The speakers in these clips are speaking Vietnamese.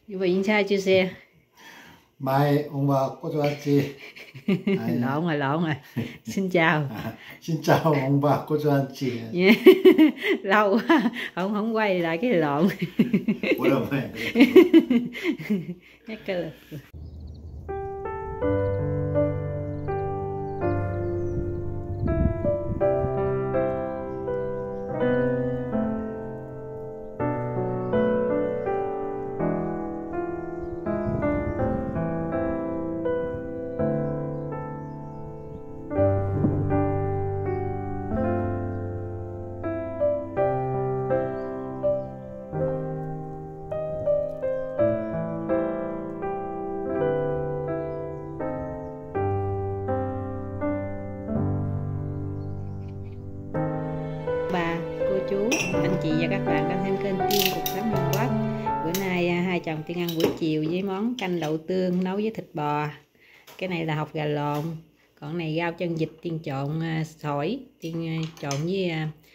이거 인사해주세요. Mai ông bà có cho chị. Lộn rồi. Xin chào. Xin chào ông bà có cho chị. Lâu quá, không quay lại cái lộn. Ủa đâu mày? Nhắc cơ. Bà, cô chú, anh chị và các bạn đang xem kênh Tiên Cuộc Sống Hàn Quốc. Bữa nay hai chồng Tiên ăn buổi chiều với món canh đậu tương nấu với thịt bò. Cái này là hột gà lộn, còn này rau chân vịt Tiên trộn sỏi, Tiên trộn với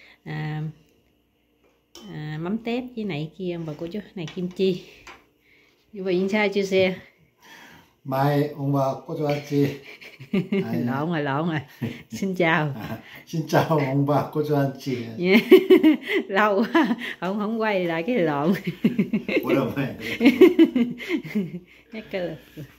mắm tép với này kia bà cô chú, này kim chi. Như vậy sao chưa xe? Mai ông bà có cho chị. Lộn rồi. Xin chào. Xin chào ông bà có cho chị. Lâu quá, không quay lại cái lộn. Ủa đâu mày? Nhắc cơ.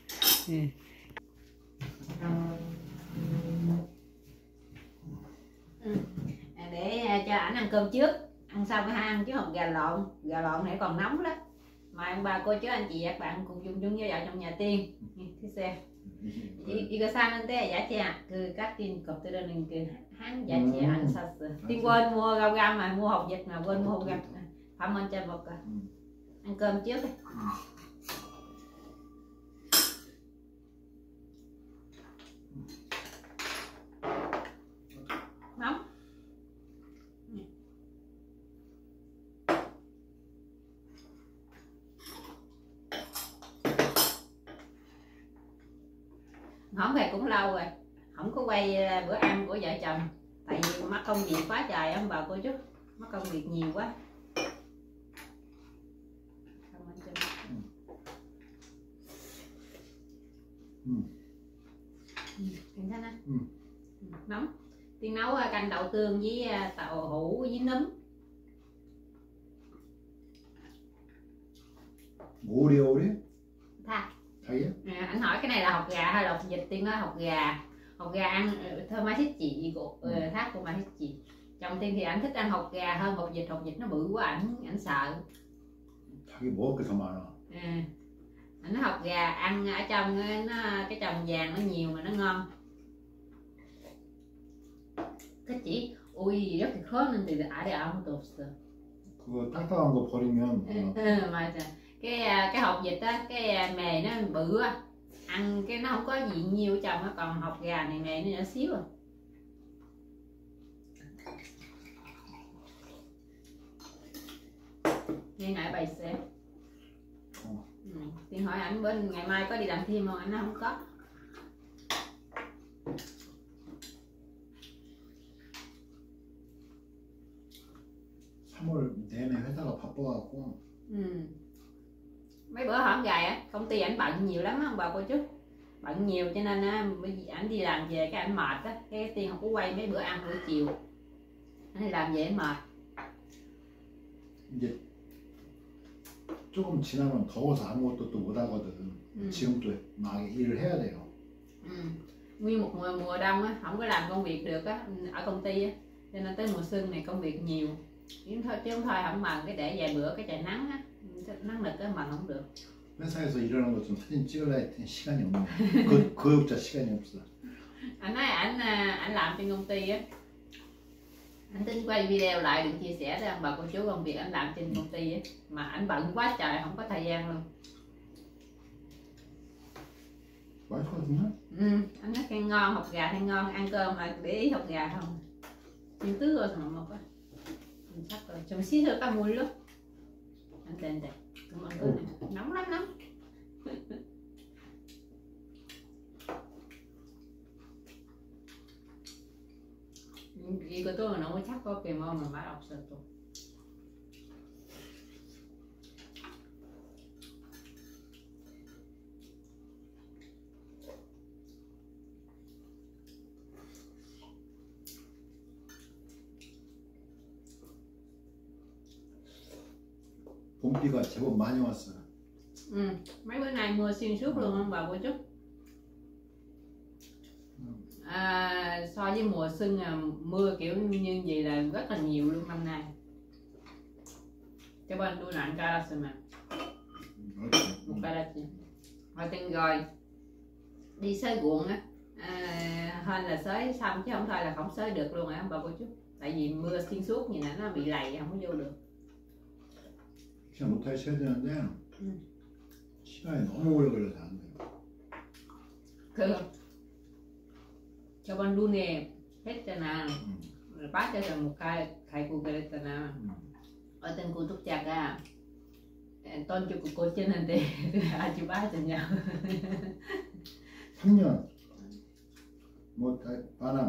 Để cho ảnh ăn cơm trước, ăn xong cái ăn chứ hột gà lộn này còn nóng lắm. Mời ông bà cô chú anh chị các bạn cùng chung với vợ trong nhà Tiên. Thế xem. 이거 사는데 야채 그 깍진 껍질은 그 한 야채 안 샀어. Tiên quên mua rau găm mà mua hột vịt mà quên mua hột găm. Phạm Anh cho một ăn cơm trước đi. Nóng. Không về cũng lâu rồi, không có quay bữa ăn của vợ chồng, tại vì mắc công việc quá trời ông bà cô chú, mắc công việc nhiều quá. 괜찮아? Nóng. Tiên nấu canh đậu tương với tàu hũ với nấm. 오리오리? Tha. thấy Anh hỏi cái này là hột gà hay là hột vịt? Tiên nói hột gà ăn thơm má thích chị của thác của má thích chị. Chồng Tiên thì anh thích ăn hột gà hơn hột vịt nó bự quá ảnh sợ. 자기 먹을 게 더 많아. Anh nói hột gà ăn ở trong nó cái trồng vàng nó nhiều mà nó ngon. Thích chị ui 이렇게 커는데 알이 아무도 없어. 그거 딱딱한 거 버리면. 맞아. Cái hột vịt á, cái mề nó bự á, ăn cái nó không có gì nhiều trong á, còn hột gà này mề nó nhỏ xíu à. Nghe nãy bày xem. Tiên hỏi ảnh bên ngày mai có đi làm thêm không, ảnh nói không có. 내내 회사가 바빠갖고. Mấy bữa hổm gài á, công ty ảnh bận nhiều lắm không bà cô chú, bận nhiều cho nên á ảnh đi làm về cái ảnh mệt á, cái Tiên không có quay mấy bữa ăn buổi chiều, ảnh đi làm về ảnh mệt. 이제 조금 지나면 더워서 아무것도 또 못 하거든. 지금도 막 일을 해야 돼요. Nguyên một mùa đông á, không có làm công việc được á ở công ty á, cho nên tới mùa xuân này công việc nhiều. Chứ không thôi không mần cái để vài bữa cái trời nắng á, nắng nực á mần không được. 회사에서 일하는 거 좀 사진 찍으려 했더니 시간이 없네. 거역자 시간이 없어. Anh nói ảnh làm trên công ty á, anh tính quay video lại được chia sẻ với ông bà cô chú công việc anh làm trên công ty á, mà ảnh bận quá trời không có thời gian luôn. 맛있거든요? Anh nói khen ngon, hột gà khen ngon, ăn cơm mà để ý hột gà không. Nhưng tứ rồi thằng một á. Chắc rồi, chúng xí thôi ta mùi luôn. Anh tên đây, nóng lắm nóng. 이것도 너무 차갑게 먹으면 맛 없어 또. 봄비가 제법 많이 왔어. Mấy bữa nay mưa xuyên suốt luôn ông bà cô chú. So với mùa xuân mưa kiểu như vậy là rất là nhiều luôn năm nay. Cho bên đua nặng ca là mà một ca là hồi từng rồi đi xới ruộng á, hên là xới xong chứ không thôi là không xới được luôn ông bà cô chú, tại vì mưa xuyên suốt như này nó bị lầy không có vô được. 그냥 못하게 쳐야 되는데 시간이 너무 오래 걸려서 안 돼요. Cứ cho bên đua nè hết cho nào rồi bác cho rằng một khai cô cái cho nào ở tên cô túc chặt tôn cho cô trên hình thì chú bác cho nhau 3년 뭐 반항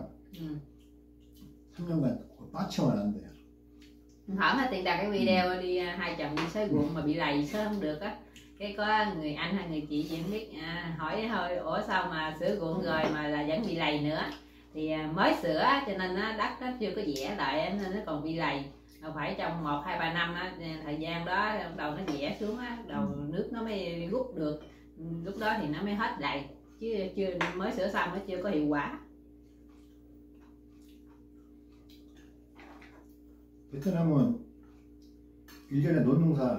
3년간 빠치면 안 돼요. hỏi mà tiền đặt cái video đi hai chồng đi xới ruộng mà bị lầy xới không được á, cái có người anh hay người chị không biết hỏi thôi ủa sao mà sửa ruộng rồi mà là vẫn bị lầy nữa, thì mới sửa cho nên đất nó chưa có vẽ lại nên nó còn bị lầy, phải trong 1, 2, 3 năm á, thời gian đó đầu nó vẽ xuống á, đầu nước nó mới rút được, lúc đó thì nó mới hết lầy, chứ chưa mới sửa xong nó chưa có hiệu quả. 베트남은 1년에 논농사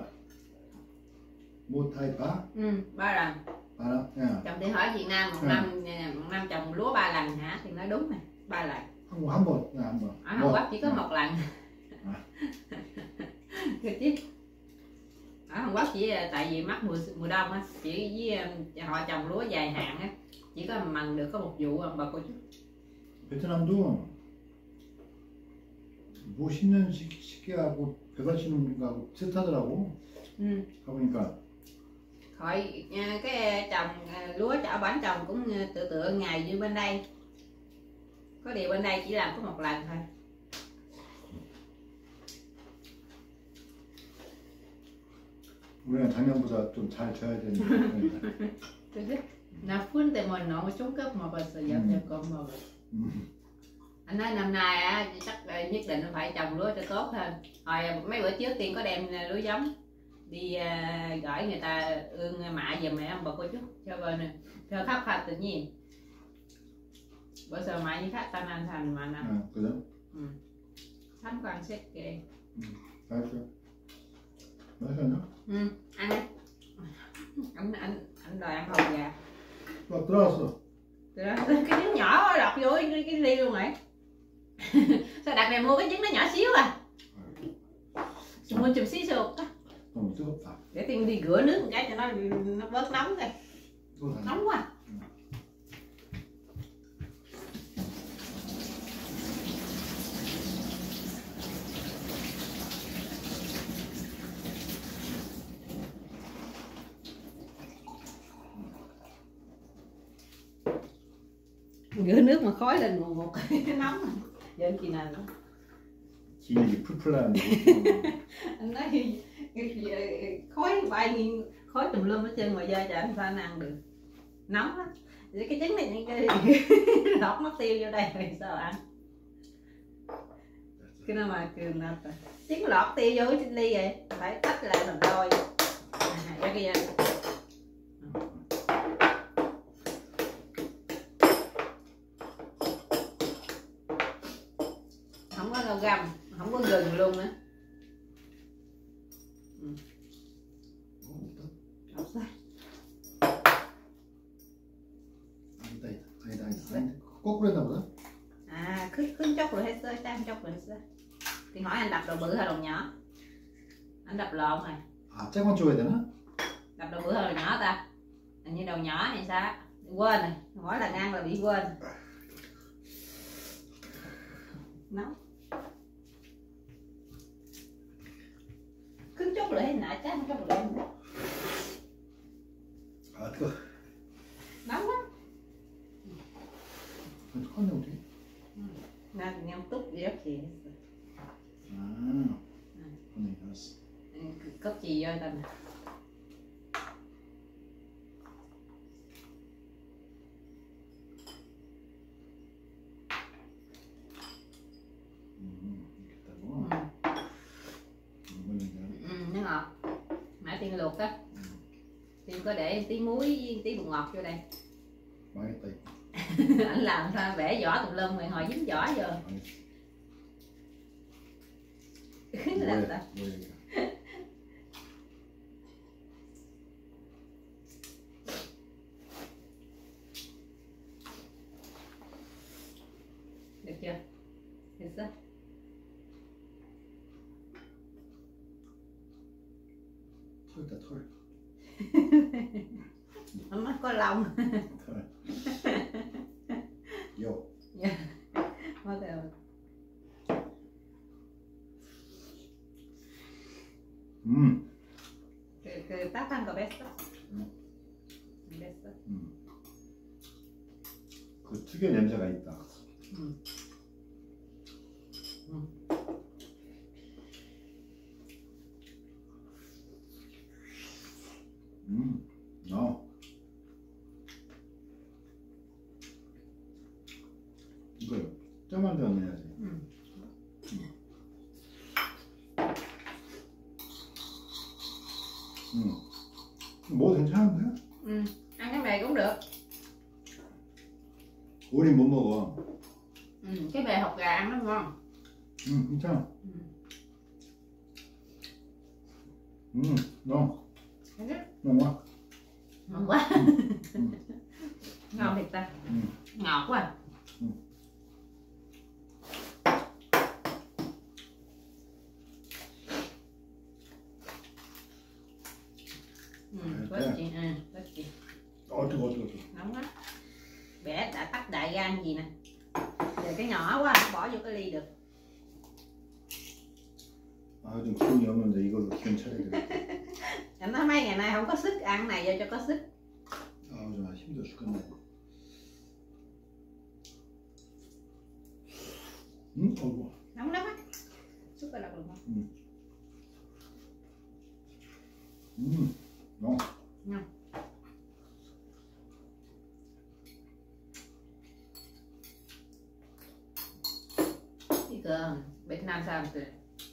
못하니까 3 lần. Chồng thì hỏi Việt Nam một năm trồng lúa 3 lần hả? Thì nói đúng này, 3 lần. 한 번. Ở Hàn Quốc chỉ có 1 lần. Chứ ở Hàn Quốc chỉ tại vì mắc mùa đông á, chỉ với họ trồng lúa dài hạn á, chỉ có mần được có 1 vụ bà cô chú. 베트남도 뭐 심는 시기하고 배달 심는 거하고 비슷하더라고. 가보니까 Khỏi cái trồng lúa ở bản trồng cũng tựa ngày như bên đây, có điều bên đây chỉ làm có 1 lần thôi. 우리는 작년보다 좀 잘 져야 되는데. Nó phun từ mình nó xuống cấp mà bây giờ theo con mà anh nói năm nay á chắc nhất định phải trồng lúa cho tốt hơn. Hồi mấy bữa trước Tiên có đem lúa giống đi gửi người ta ương mạ giùm mẹ ông bà cô chú cho bên cho khắp tự nhiên. Bữa giờ mạ như khác tan anh thành mà nè. 그죠? Thấm quan xét kìa. 맛있어. 맛있었나? Ăn đi. Anh đòi ăn hồng gà. 들어왔어. Cái trứng nhỏ lọt vô cái ly luôn rồi. Sao đặt này mua cái trứng nó nhỏ xíu à? Mua chùm xí sụp á. 너무 뜨겁다. Để Tiên đi rửa nước một cái cho nó bớt nóng thôi. Nóng quá. Rửa nước mà khói lên một cái nóng. Giờ chị nào nữa? 기력이 풀풀 나는데. Anh nói khói bay nghiêng khói tùm lum hết trơn mà dơ cho anh sao anh ăn được, nóng lắm. Cái trứng này lọt mất tiêu vô đây rồi sao ăn, cái nào mà cường nào trứng lọt tiêu vô cái ly vậy phải tách lại làm đôi ra kia. Không có rau găm, không có gừng luôn nữa. 아니다. 거꾸로 했나 보다. Khứ chốc rồi hết sơ, tam chốc rồi hết sơ. Thì hỏi anh đập đồ bự hay đồ nhỏ? Anh đập lộn rồi. 작은 쪽에 되나? Đập đồ bự hay đồ nhỏ ta? Hình như đồ nhỏ hay sao? Quên rồi, mỗi lần ăn là bị quên. Nóng. Khứ chốc rồi hay nãy chắc không chốc rồi. 뜨거. Nóng quá. 꺼내 어떻게? Nên nhâm túc gì đó chị. 꺼내 알았어. Cốc chì vô ta nè. 이렇게 했다고? Nó ngọt. luộc á. Tiên có để tí muối với tí bột ngọt vô đây. 망했다 이거. Anh làm sao bẻ vỏ tùm lum rồi hồi dính vỏ vô. Làm sao? Được chưa? Được chưa? 털다 털. Nó có lông. 털. 요. Mất rồi. 그 따뜻한 거 뺐어? 뺐어? 그 특유의 냄새가 있다. 이거 쪄만 내야지. 뭐 괜찮은데? ăn cái này cũng được. 우린 못 먹어. cái bề hột gà ăn nó ngon. 괜찮아. ngon. Ngon quá. Ngon quá. Ngon thiệt ta. Ngọt quá. Có chị. 뜨거. Nóng quá. Bẻ đã tắt đại gan gì nè. Giờ cái nhỏ quá, bỏ vô cái ly được. 좀 기운이 없는데 이걸로 기운 차려야 돼. Em nói mấy ngày nay không có sức, ăn này vô cho có sức. 정말 힘들어 죽겠네. 어이구. Nóng lắm á. Xúc ra được không? ngon. Ngon. 이거 베트남 사람들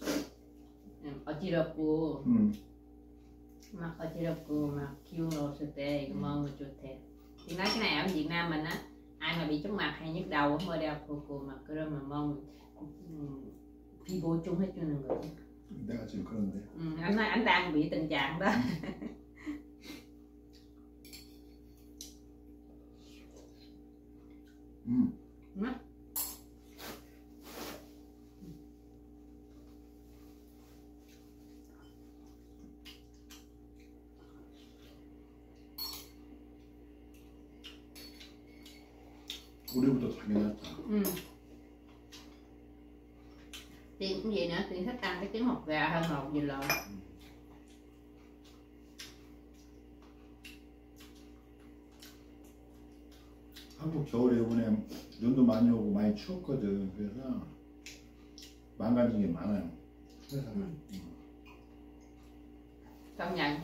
어지럽고 막 어지럽고 막 기운 없을 때 이거 먹으면 좋대. thì nói cái này ở Việt Nam mình á, ai mà bị chóng mặt hay nhức đầu mới đeo cù mà 그러면 먹으면 피부 좀 해주는 거지. 내가 지금 그런데. anh nói anh đang bị tình trạng đó. 우리보다 당연하다. Tiên cũng vậy nữa, Tiên thích ăn cái trứng hột gà hơn hột vịt lộn. 한국 겨울에 이번에 눈도 많이 오고 많이 추웠거든. 그래서 망가진 게 많아요. Công nhận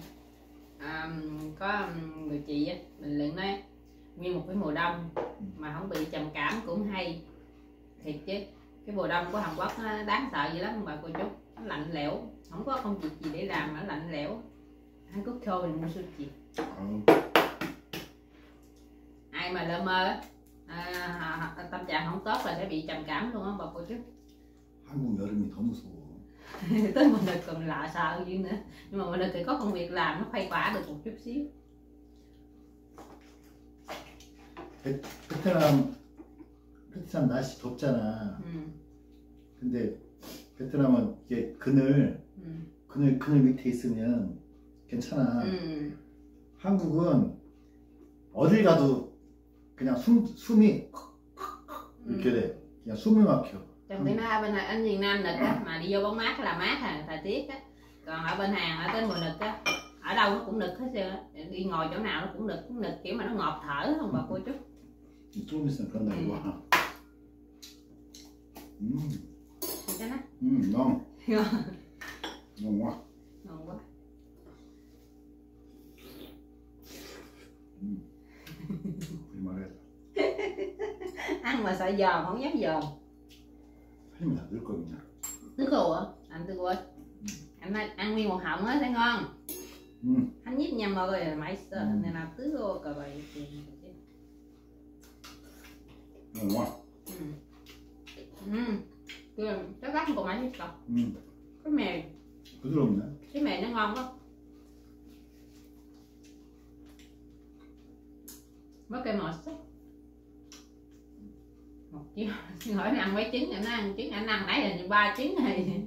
có người chị á, mình luận nói nguyên một cái mùa đông mà không bị trầm cảm cũng hay thiệt chứ. Cái mùa đông của Hàn Quốc nó đáng sợ dữ lắm ông bà cô chú. Nó lạnh lẽo, không có công việc gì để làm, nó lạnh lẽo. Hàn Quốc thôi thì mua sushi. Ai mà lơ mơ tâm trạng không tốt là sẽ bị trầm cảm luôn á bà cô chú. 한국 여름이 더 무서워. Tới mùa nực còn lạ sợ gì nữa. Nhưng mà mùa nực thì có công việc làm, nó khuây khỏa được một chút xíu. 베트남 날씨 덥잖아. 근데 베트남은 이게 그늘 밑에 있으면 괜찮아. 한국은 어딜 가도 k냥 숨이 이렇게 돼. 그냥 숨이 막혀. Trong khi nó bên ở miền Nam nực á, mà đi vô bóng mát là mát thời tiết á. Còn ở bên Hàn ở tới mùa nực á, ở đâu nó cũng nực hết trơn á. Đi ngồi chỗ nào nó cũng nực kiểu mà nó ngọt thở không bà cô chú. 좀 있으면 그런다 이거. 괜찮아? ngon. ngon quá. Ngon quá. 우리 말해. Ăn mà sợ giòn không dám giòn. 살면 다 늘 거냐. Tức rồi hả? Anh tức rồi. Anh nói ăn nguyên một họng á thấy ngon. 한 입만 먹어야 맛있어. 근데 나 뜨거울까봐 이렇게. 와. 그 cái của 맛있어. cái mè 부드럽네. cái mè nó ngon quá. Mất cây mọt sắc. Một chiếc xin hỏi nó ăn mấy trứng, nó ăn trứng, anh ăn nãy là 3 trứng này.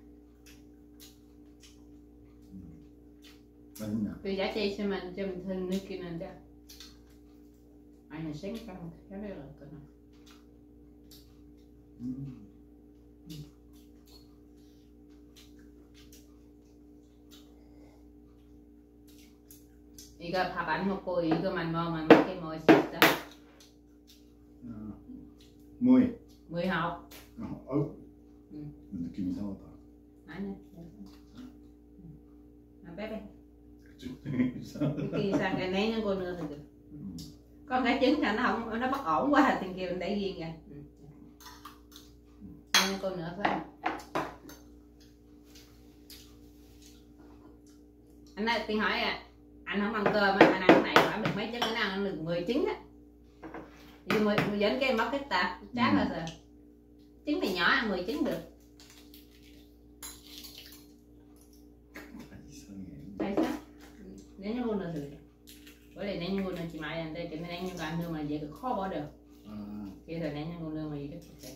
맛있냐? 그 야채 있으면 좀 덜 느끼는데 아니 생강 해외가 있구나. 이거 밥 안 먹고 이거만 먹으면 먹게 먹을 수 있어. 뭐이? 무이 học. 아유. 느낌 이상하다. 아니야. Bé bé. 이상하다. Khi sang cái nấy nó cô nữa thì được. Con cái trứng là nó không, nó bất ổn quá thì kêu để riêng kìa. Nên cô nữa phải không? Anh ơi, Tiên hỏi à, anh không ăn cơm anh ăn cái này khoảng được mấy trứng, anh ăn được 10 trứng á. Vì 10 dẫn cái mất cái tạp chát là sao? Trứng này nhỏ ăn 10 trứng được. Tại sao? Nếu như mua nữa thử. Bởi vì nếu như mua nữa chị mãi anh đây cái này như ăn hương mà vậy khó bỏ được. Kia rồi nếu như mua nữa mà gì đó sẽ.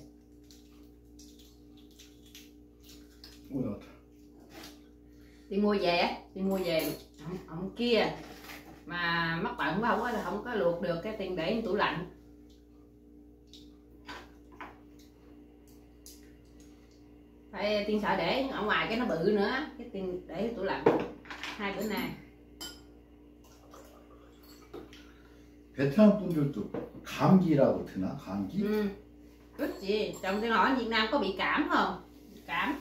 Đi mua về á, đi mua về ông kia mà mắc bận quá không có luộc được cái tiền để tủ lạnh. Phải Tiên sợ để ở ngoài cái nó bự nữa, cái tiền để tủ lạnh 2 bữa nay. 베트남 분들도 감기라고 드나? 감기? 그렇지. Trong cái hỏi Việt Nam có bị cảm không? Cảm.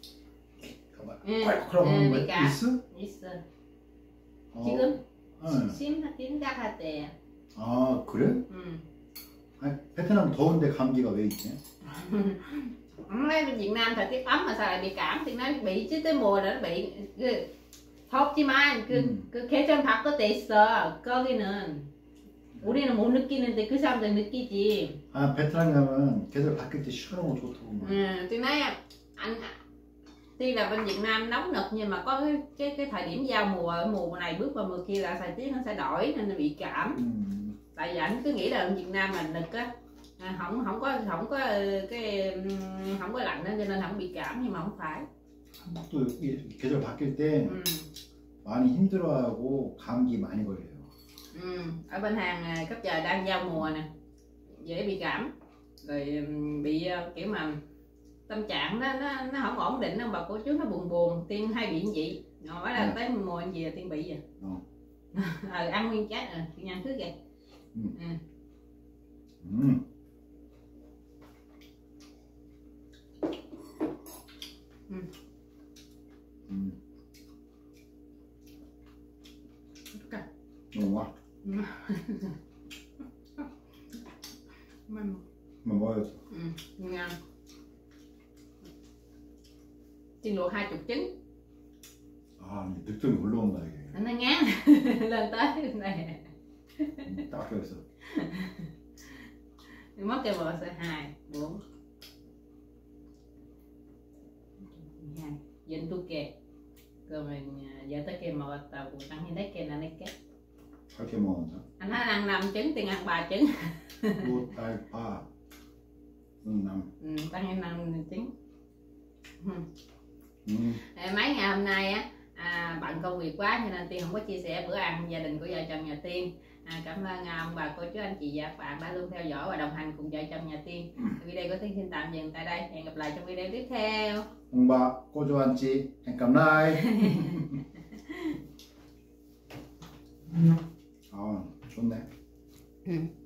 그러면 뭐 cảm. 있어? 있어. 지금? 심각하대. 아 그래? 아니, 베트남 더운데 감기가 왜 있지? Mấy bên Việt Nam thời tiết ấm mà sao lại bị cảm thì nó bị chứ tới mùa là nó bị 덥지만 그 계절바꿔 돼 있어. 거기는 우리는 못 느끼는데 그 사람들 느끼지. 아 베트남 가면 계절 바뀔 때 시원하고 좋다고. Tôi nói anh tuy là bên Việt Nam nóng nực nhưng mà có cái thời điểm giao mùa này bước vào mùa kia là thời tiết nó sẽ đổi nên nó bị cảm. Tại vì anh cứ nghĩ là Việt Nam mình nực á, không có lạnh đó, cho nên không bị cảm nhưng mà không phải. 또 계절 바뀔 때 많이 힘들어하고 감기 많이 걸려요. Ở bên Hàn cấp trời đang giao mùa nè, dễ bị cảm, rồi bị kiểu mà tâm trạng nó không ổn định đâu bà cô chú, nó buồn Tiên hay bị như vậy. Nói là tới mùa gì là Tiên bị vậy. Ăn nguyên trái Tiên ăn thứ kìa. 너무 mà 먹어야지. Ngon. Tiên luộc 20 trứng. 아 늑등이 올라온다 이게. Nó ngán lên tới này. 딱 그랬어. Mất cây bò sẽ 2, 4. Dân tu kè. Rồi mình giờ tới cây mò tàu cũng tăng như đấy cây là này kết. 8개 먹었나? Anh nói ăn 5 trứng, Tiên ăn 3 trứng. 5, 8, 3, 5. Tăng ăn 5 trứng. Mấy ngày hôm nay á bận công việc quá cho nên Tiên không có chia sẻ bữa ăn gia đình của vợ chồng nhà Tiên. Cảm ơn ông bà cô chú anh chị và các bạn đã luôn theo dõi và đồng hành cùng vợ chồng nhà Tiên. Video của Tiên xin tạm dừng tại đây, hẹn gặp lại trong video tiếp theo. ông bà cô chú anh chị hẹn gặp lại. 아 좋네.